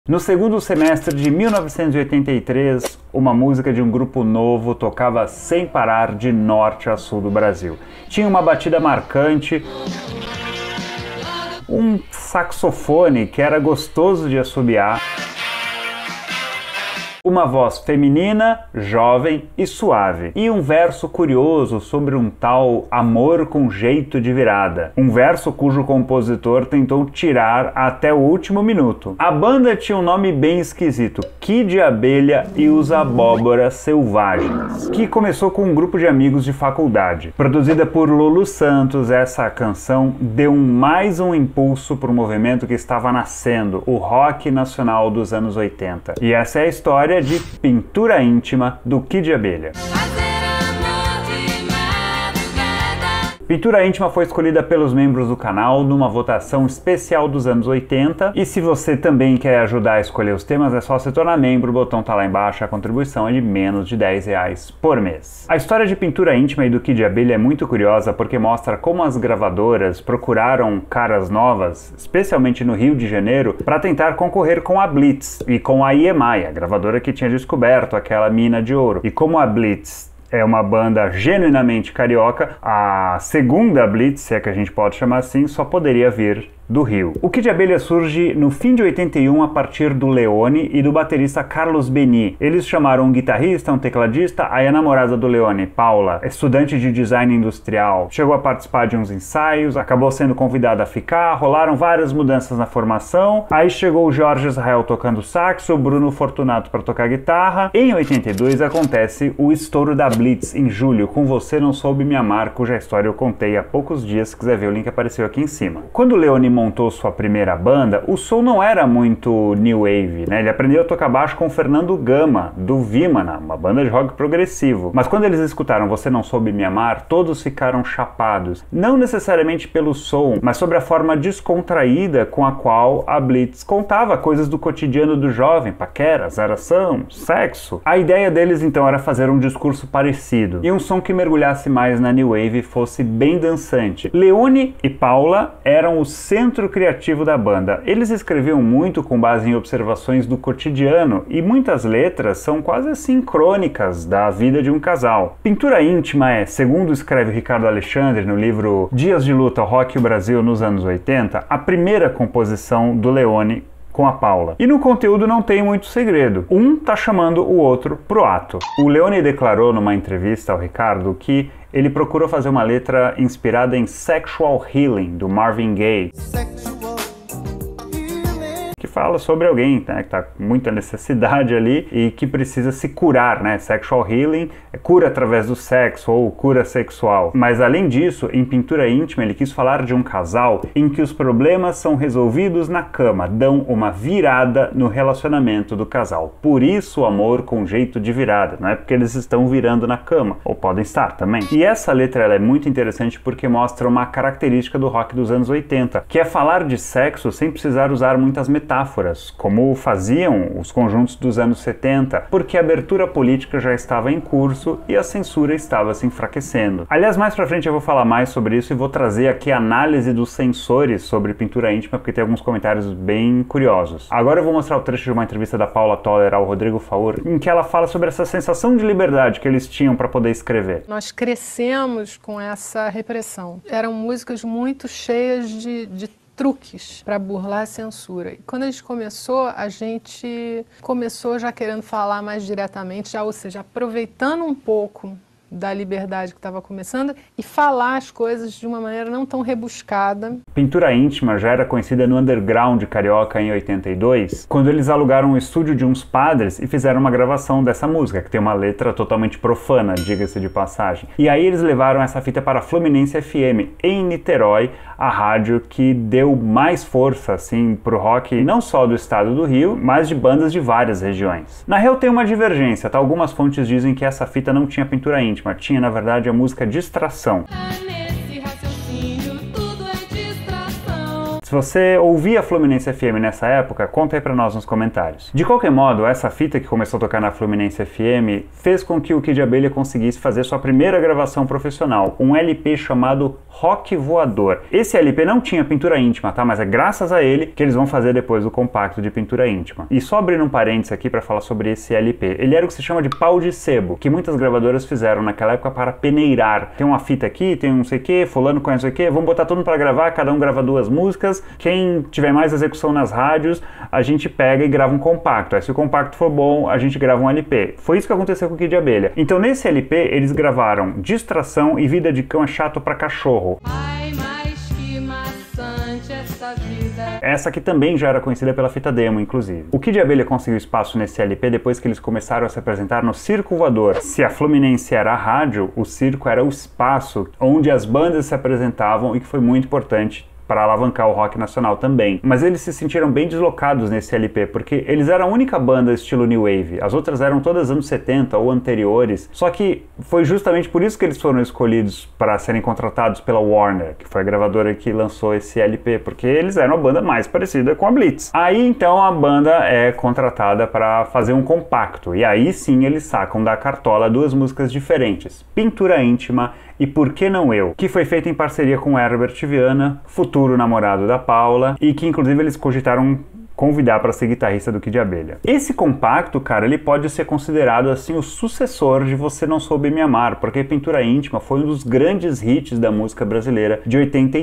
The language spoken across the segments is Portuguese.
No segundo semestre de 1983, uma música de um grupo novo tocava sem parar de norte a sul do Brasil. Tinha uma batida marcante, um saxofone que era gostoso de assobiar, uma voz feminina, jovem e suave, e um verso curioso sobre um tal amor com jeito de virada. Um verso cujo compositor tentou tirar até o último minuto. A banda tinha um nome bem esquisito, Kid Abelha e os Abóboras Selvagens, que começou com um grupo de amigos de faculdade. Produzida por Lulu Santos, essa canção deu mais um impulso para o movimento que estava nascendo, o rock nacional dos anos 80. E essa é a história de Pintura Íntima, do Kid Abelha. Pintura Íntima foi escolhida pelos membros do canal numa votação especial dos anos 80, e se você também quer ajudar a escolher os temas, é só se tornar membro, o botão tá lá embaixo, a contribuição é de menos de R$10 por mês. A história de Pintura Íntima e do Kid Abelha é muito curiosa porque mostra como as gravadoras procuraram caras novas, especialmente no Rio de Janeiro, para tentar concorrer com a Blitz e com a EMI, a gravadora que tinha descoberto aquela mina de ouro. E como a Blitz é uma banda genuinamente carioca, a segunda Blitz, se é que a gente pode chamar assim, só poderia vir do Rio. O Kid Abelha surge no fim de 81 a partir do Leone e do baterista Carlos Beni. Eles chamaram um guitarrista, um tecladista, aí a namorada do Leone, Paula, estudante de design industrial, chegou a participar de uns ensaios, acabou sendo convidada a ficar, rolaram várias mudanças na formação, aí chegou o Jorge Israel tocando saxo, o Bruno Fortunato para tocar guitarra. Em 82 acontece o estouro da Blitz em julho, com Você Não Soube Me Amar, cuja história eu contei há poucos dias, se quiser ver o link apareceu aqui em cima. Quando o Leone montou sua primeira banda, o som não era muito new wave, né? Ele aprendeu a tocar baixo com o Fernando Gama, do Vimana, uma banda de rock progressivo. Mas quando eles escutaram Você Não Soube Me Amar, todos ficaram chapados. Não necessariamente pelo som, mas sobre a forma descontraída com a qual a Blitz contava coisas do cotidiano do jovem, paquera, zaração, sexo. A ideia deles então era fazer um discurso parecido, e um som que mergulhasse mais na new wave e fosse bem dançante. Leone e Paula eram o centro criativo da banda. Eles escreviam muito com base em observações do cotidiano, e muitas letras são quase assim crônicas da vida de um casal. Pintura Íntima é, segundo escreve Ricardo Alexandre no livro Dias de Luta, o Rock e o Brasil nos anos 80, a primeira composição do Leone com a Paula. E no conteúdo não tem muito segredo. Um tá chamando o outro pro ato. O Leone declarou numa entrevista ao Ricardo que ele procurou fazer uma letra inspirada em Sexual Healing, do Marvin Gaye, que fala sobre alguém, né, que tá com muita necessidade ali e que precisa se curar, né? Sexual Healing é cura através do sexo ou cura sexual. Mas além disso, em Pintura Íntima ele quis falar de um casal em que os problemas são resolvidos na cama, dão uma virada no relacionamento do casal. Por isso o amor com jeito de virada, não é porque eles estão virando na cama, ou podem estar também. E essa letra ela é muito interessante porque mostra uma característica do rock dos anos 80, que é falar de sexo sem precisar usar muitas metáforas, como faziam os conjuntos dos anos 70, porque a abertura política já estava em curso e a censura estava se enfraquecendo. Aliás, mais pra frente eu vou falar mais sobre isso e vou trazer aqui a análise dos censores sobre Pintura Íntima, porque tem alguns comentários bem curiosos. Agora eu vou mostrar o trecho de uma entrevista da Paula Toller ao Rodrigo Faur, em que ela fala sobre essa sensação de liberdade que eles tinham para poder escrever. Nós crescemos com essa repressão. Eram músicas muito cheias de truques para burlar a censura. E quando a gente começou já querendo falar mais diretamente, ou seja, aproveitando um pouco da liberdade que estava começando e falar as coisas de uma maneira não tão rebuscada. Pintura Íntima já era conhecida no underground carioca em 82, quando eles alugaram um estúdio de uns padres e fizeram uma gravação dessa música, que tem uma letra totalmente profana, diga-se de passagem. E aí eles levaram essa fita para a Fluminense FM, em Niterói, a rádio que deu mais força assim pro rock, não só do estado do Rio, mas de bandas de várias regiões. Na real tem uma divergência, tá? Algumas fontes dizem que essa fita não tinha Pintura Íntima, tinha na verdade a música Distração. Se Se você ouvia a Fluminense FM nessa época, conta aí pra nós nos comentários. De qualquer modo, essa fita que começou a tocar na Fluminense FM fez com que o Kid Abelha conseguisse fazer sua primeira gravação profissional, um LP chamado Rock Voador. Esse LP não tinha pintura íntima, tá? Mas é graças a ele que eles vão fazer depois o compacto de pintura íntima. E só abrindo um parênteses aqui para falar sobre esse LP. Ele era o que se chama de pau de sebo, que muitas gravadoras fizeram naquela época para peneirar. Tem uma fita aqui, tem um não sei o que, fulano conhece não sei o que, vamos botar todo mundo para gravar, cada um grava 2 músicas, quem tiver mais execução nas rádios, a gente pega e grava um compacto. Aí se o compacto for bom, a gente grava um LP. Foi isso que aconteceu com o Kid Abelha. Então nesse LP eles gravaram Distração e Vida de Cão é Chato pra Cachorro. Ai, mas que maçante essa vida. Essa aqui também já era conhecida pela fita demo, inclusive. O Kid Abelha conseguiu espaço nesse LP depois que eles começaram a se apresentar no Circo Voador. Se a Fluminense era a rádio, o circo era o espaço onde as bandas se apresentavam e que foi muito importante para alavancar o rock nacional também. Mas eles se sentiram bem deslocados nesse LP, porque eles eram a única banda estilo New Wave. As outras eram todas anos 70 ou anteriores. Só que foi justamente por isso que eles foram escolhidos para serem contratados pela Warner, que foi a gravadora que lançou esse LP, porque eles eram a banda mais parecida com a Blitz. Aí então a banda é contratada para fazer um compacto, e aí sim eles sacam da cartola 2 músicas diferentes, Pintura Íntima e Por Que Não Eu, que foi feita em parceria com Herbert Viana, futuro namorado da Paula, e que inclusive eles cogitaram convidar para ser guitarrista do Kid Abelha. Esse compacto, cara, ele pode ser considerado assim o sucessor de Você Não Soube Me Amar, porque Pintura Íntima foi um dos grandes hits da música brasileira de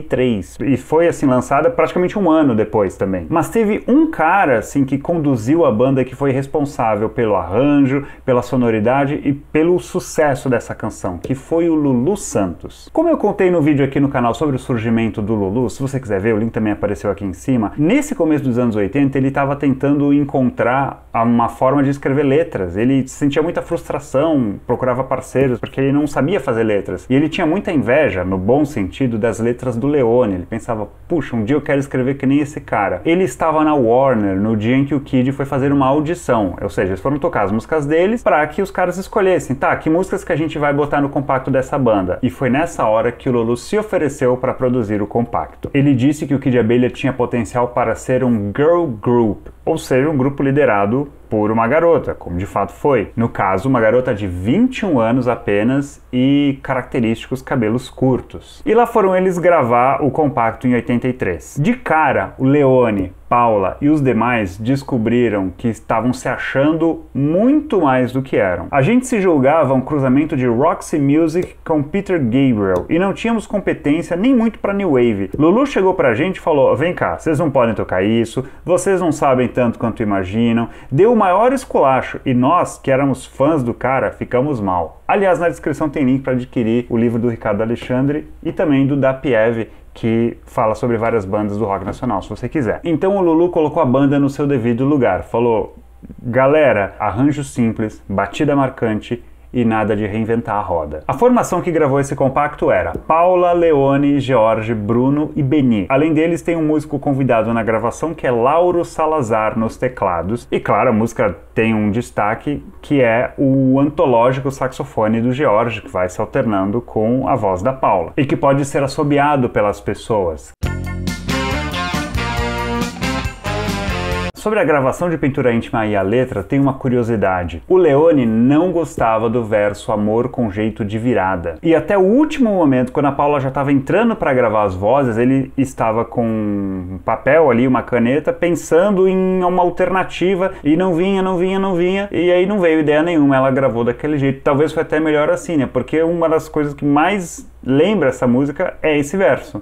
83 e foi assim lançada praticamente um ano depois também. Mas teve um cara assim que conduziu a banda, que foi responsável pelo arranjo, pela sonoridade e pelo sucesso dessa canção, que foi o Lulu Santos. Como eu contei no vídeo aqui no canal sobre o surgimento do Lulu, se você quiser ver, o link também apareceu aqui em cima, nesse começo dos anos 80 ele estava tentando encontrar uma forma de escrever letras. Ele sentia muita frustração, procurava parceiros, porque ele não sabia fazer letras. E ele tinha muita inveja, no bom sentido, das letras do Leone. Ele pensava, puxa, um dia eu quero escrever que nem esse cara. Ele estava na Warner no dia em que o Kid foi fazer uma audição. Ou seja, eles foram tocar as músicas deles para que os caras escolhessem, tá, que músicas que a gente vai botar no compacto dessa banda. E foi nessa hora que o Lulu se ofereceu para produzir o compacto. Ele disse que o Kid Abelha tinha potencial para ser um girl group, ou seja, um grupo liderado por uma garota, como de fato foi. No caso, uma garota de 21 anos apenas e característicos cabelos curtos. E lá foram eles gravar o compacto em 83. De cara, o Leone, Paula e os demais descobriram que estavam se achando muito mais do que eram. A gente se julgava um cruzamento de Roxy Music com Peter Gabriel e não tínhamos competência nem muito para New Wave. Lulu chegou pra gente e falou, vem cá, vocês não podem tocar isso, vocês não sabem tanto quanto imaginam, deu o maior esculacho e nós, que éramos fãs do cara, ficamos mal. Aliás, na descrição tem link para adquirir o livro do Ricardo Alexandre e também do Dapiev, que fala sobre várias bandas do rock nacional, se você quiser. Então o Lulu colocou a banda no seu devido lugar, falou, galera, arranjo simples, batida marcante e nada de reinventar a roda. A formação que gravou esse compacto era Paula, Leone, George, Bruno e Beni. Além deles, tem um músico convidado na gravação que é Lauro Salazar nos teclados. E claro, a música tem um destaque que é o antológico saxofone do George, que vai se alternando com a voz da Paula e que pode ser assobiado pelas pessoas. Sobre a gravação de Pintura Íntima e a letra, tem uma curiosidade. O Leone não gostava do verso Amor com Jeito de Virada. E até o último momento, quando a Paula já estava entrando para gravar as vozes, ele estava com um papel ali, uma caneta, pensando em uma alternativa e não vinha, e aí não veio ideia nenhuma, ela gravou daquele jeito. Talvez foi até melhor assim, né? Porque uma das coisas que mais lembra essa música é esse verso.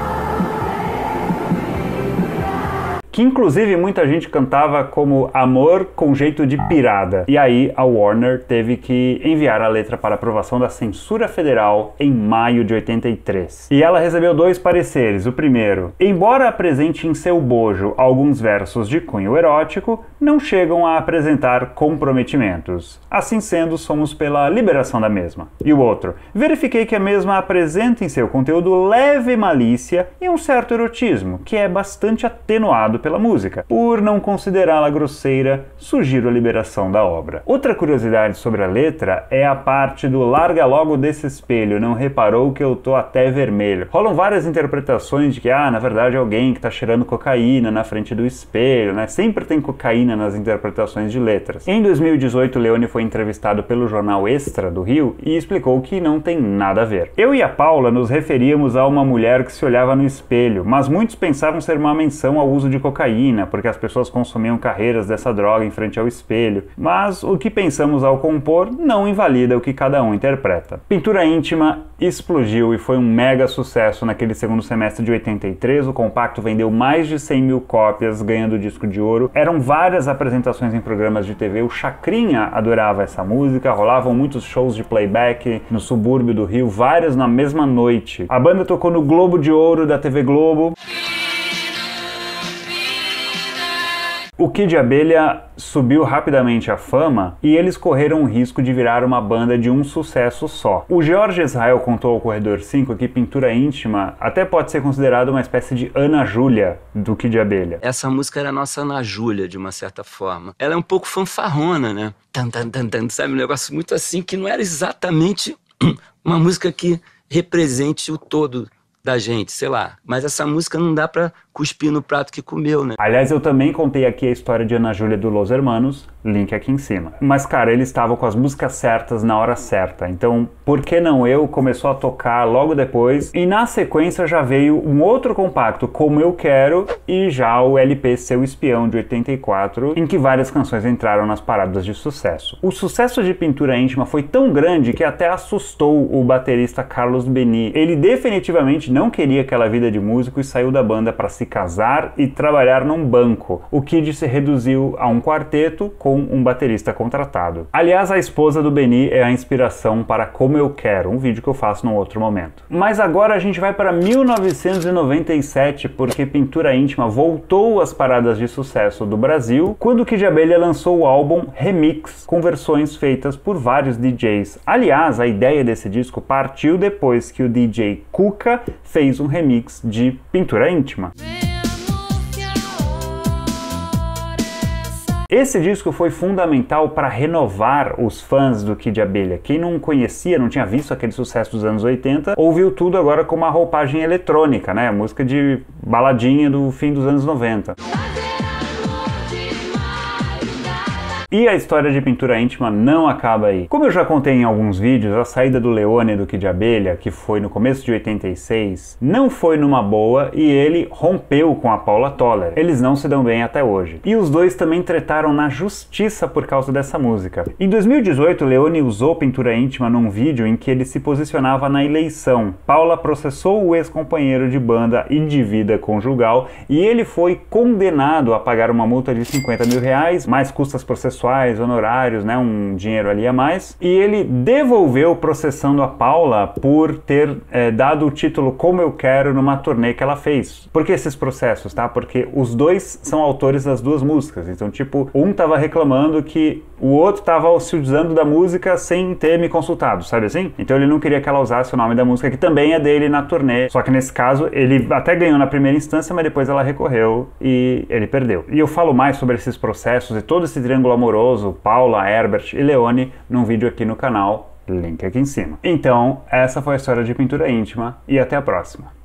Que inclusive muita gente cantava como Amor com Jeito de Pirada. E aí a Warner teve que enviar a letra para aprovação da censura federal em maio de 83. E ela recebeu 2 pareceres. O primeiro, embora apresente em seu bojo alguns versos de cunho erótico, não chegam a apresentar comprometimentos. Assim sendo, somos pela liberação da mesma. E o outro, verifiquei que a mesma apresenta em seu conteúdo leve malícia e um certo erotismo, que é bastante atenuado pela música. Por não considerá-la grosseira, sugiro a liberação da obra. Outra curiosidade sobre a letra é a parte do "larga logo desse espelho, não reparou que eu tô até vermelho". Rolam várias interpretações de que, na verdade é alguém que tá cheirando cocaína na frente do espelho, né? Sempre tem cocaína nas interpretações de letras. Em 2018, Leone foi entrevistado pelo jornal Extra do Rio e explicou que não tem nada a ver. Eu e a Paula nos referíamos a uma mulher que se olhava no espelho, mas muitos pensavam ser uma menção ao uso de cocaína, porque as pessoas consumiam carreiras dessa droga em frente ao espelho. Mas o que pensamos ao compor não invalida o que cada um interpreta. Pintura Íntima explodiu e foi um mega sucesso naquele segundo semestre de 83. O compacto vendeu mais de 100 mil cópias, ganhando disco de ouro. Eram várias apresentações em programas de TV. O Chacrinha adorava essa música, rolavam muitos shows de playback no subúrbio do Rio, vários na mesma noite. A banda tocou no Globo de Ouro da TV Globo. O Kid Abelha subiu rapidamente à fama e eles correram o risco de virar uma banda de um sucesso só. O George Israel contou ao Corredor 5 que Pintura Íntima até pode ser considerada uma espécie de Ana Júlia do Kid Abelha. Essa música era a nossa Ana Júlia, de uma certa forma. Ela é um pouco fanfarrona, né? Sabe, um negócio muito assim, que não era exatamente uma música que represente o todo da gente, sei lá. Mas essa música não dá pra cuspir no prato que comeu, né? Aliás, eu também contei aqui a história de Ana Júlia do Los Hermanos, link aqui em cima. Mas, cara, ele estava com as músicas certas na hora certa. Então, Por Que Não Eu começou a tocar logo depois. E na sequência já veio um outro compacto, Como Eu Quero, e já o LP Seu Espião, de 84, em que várias canções entraram nas paradas de sucesso. O sucesso de Pintura Íntima foi tão grande que até assustou o baterista Carlos Beni. Ele definitivamente não queria aquela vida de músico e saiu da banda para se casar e trabalhar num banco. O Kid se reduziu a um quarteto com um baterista contratado. Aliás, a esposa do Beni é a inspiração para Como Eu Quero, um vídeo que eu faço num outro momento. Mas agora a gente vai para 1997, porque Pintura Íntima voltou às paradas de sucesso do Brasil, quando o Kid Abelha lançou o álbum Remix, com versões feitas por vários DJs. Aliás, a ideia desse disco partiu depois que o DJ Cuca fez um remix de Pintura Íntima. Esse disco foi fundamental para renovar os fãs do Kid Abelha. Quem não conhecia, não tinha visto aquele sucesso dos anos 80, ouviu tudo agora com uma roupagem eletrônica, né? Música de baladinha do fim dos anos 90. E a história de Pintura Íntima não acaba aí. Como eu já contei em alguns vídeos, a saída do Leone do Kid Abelha, que foi no começo de 86, não foi numa boa e ele rompeu com a Paula Toller. Eles não se dão bem até hoje. E os dois também tretaram na justiça por causa dessa música. Em 2018, Leone usou Pintura Íntima num vídeo em que ele se posicionava na eleição. Paula processou o ex-companheiro de banda e de vida conjugal e ele foi condenado a pagar uma multa de 50 mil reais, mais custas processuais, honorários, né, um dinheiro ali a mais, e ele devolveu processando a Paula por ter dado o título Como Eu Quero numa turnê que ela fez. Por que esses processos, tá? Porque os dois são autores das duas músicas, então tipo, um tava reclamando que o outro tava se usando da música sem ter me consultado, sabe assim? Então ele não queria que ela usasse o nome da música, que também é dele na turnê, só que nesse caso ele até ganhou na primeira instância, mas depois ela recorreu e ele perdeu. E eu falo mais sobre esses processos e todo esse triângulo amoroso, Paula, Herbert e Leone, num vídeo aqui no canal, link aqui em cima. Então, essa foi a história de Pintura Íntima e até a próxima.